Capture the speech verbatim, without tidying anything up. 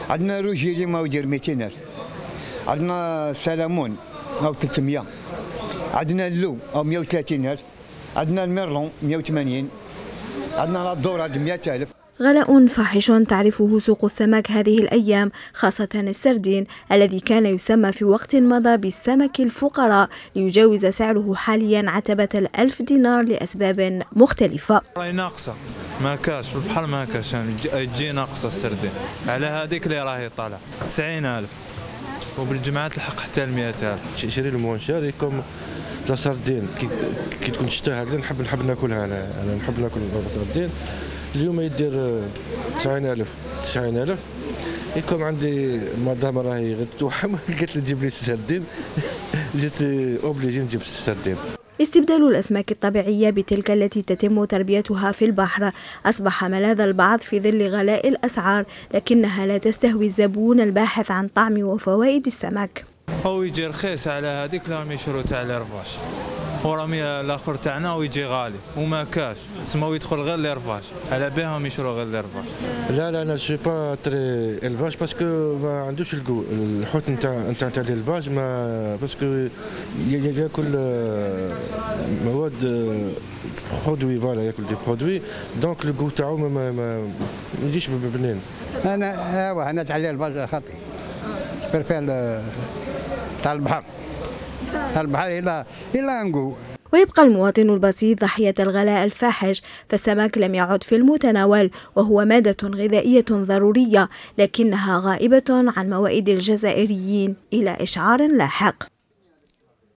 عندنا روجيلي ما يدير مئتين ألف، عندنا سلمون أو ثلاثمئة، عندنا اللو أو مئة وثلاثين ألف، عندنا الميرلون مئة وثمانين، عندنا لا دوراد مئة ألف. غلاء فاحش تعرفه سوق السمك هذه الأيام، خاصة السردين الذي كان يسمى في وقت مضى بالسمك الفقراء، ليجاوز سعره حاليا عتبة الألف دينار لأسباب مختلفة. راهي ناقصة، ما كاش في البحر، ما كاش تجي ناقصة السردين، على هذيك اللي راهي طالع تسعين ألف، وبالجمعة تلحق حتى ل مئة ألف. شري المونشار يكون لا سردين كي تكون شتا هكذا نحب نحب ناكلها، انا انا نحب ناكل سردين. اليوم يدير تسعين ألف تسعين ألف، يكون عندي مدام راهي غير توحم قالت لي جيب لي سردين، جيت اوبليجي نجيب سردين. استبدال الأسماك الطبيعية بتلك التي تتم تربيتها في البحر أصبح ملاذ البعض في ظل غلاء الأسعار، لكنها لا تستهوي الزبون الباحث عن طعم وفوائد السمك. هو يجي رخيص على هذيك، راهم يشرو تاع الرفاش، ورامي الاخر تاعنا ويجي غالي وما كاش، سماو يدخل غير لرفاش، على بهم يشرو غير لرفاش. لا لا انا سي با تري الفاج باسكو ما عندوش الكو، الحوت نتاع نتاع تاع الفاج ما باسكو ياكل مواد برودوي، فوالا ياكل دي برودوي، دونك الكو تاعو ما ما يجيش بنين. انا ايوا انا تاع الفاج خاطي برفال تاع البحر، تاع البحر الى الى نقول. ويبقى المواطن البسيط ضحية الغلاء الفاحش، فالسمك لم يعد في المتناول وهو مادة غذائية ضرورية، لكنها غائبة عن موائد الجزائريين إلى إشعار لاحق.